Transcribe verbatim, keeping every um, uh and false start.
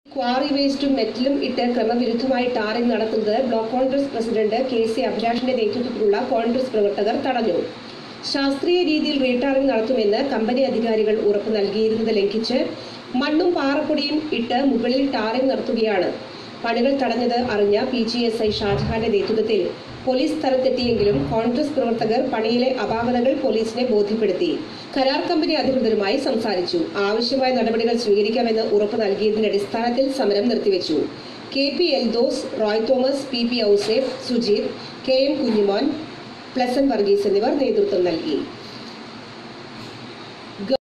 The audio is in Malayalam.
ക്വാറി വേസ്റ്റും മെറ്റലും ഇട്ട് ക്രമവിരുദ്ധമായി ടാറിംഗ് നടത്തുന്നത് block Congress president K C അഭിലാഷിന്റെ നേതൃത്വത്തിലുള്ള കോൺഗ്രസ് പ്രവർത്തകർ തടഞ്ഞു. ശാസ്ത്രീയ രീതിയിൽ റീടാറിംഗ് നടത്തുമെന്ന് കമ്പനി അധികാരികൾ ഉറപ്പു നൽകിയിരുന്നത് ലംഘിച്ച് മണ്ണും പാറപ്പൊടിയും ഇട്ട് മുകളിൽ ടാറിംഗ് നടത്തുകയാണ്. പണികൾ തടഞ്ഞത് അറിഞ്ഞ പി ജി എസ് ഐ ഷാജഹാന്റെ നേതൃത്വത്തിൽ പോലീസ് സ്ഥലത്തെത്തിയെങ്കിലും കോൺഗ്രസ് പ്രവർത്തകർ പണിയിലെ അപാകതകൾ പോലീസിനെ ബോധ്യപ്പെടുത്തി കരാർ കമ്പനി അധികൃതരുമായി സംസാരിച്ചു. ആവശ്യമായ നടപടികൾ സ്വീകരിക്കാമെന്ന് ഉറപ്പ് നൽകിയതിന്റെ അടിസ്ഥാനത്തിൽ സമരം നിർത്തിവെച്ചു. K P Eldhose, Roy Thomas, P P Ouseph, Sujeeth, K M Kunjumon, Plessan Varghese എന്നിവർ നേതൃത്വം നൽകി.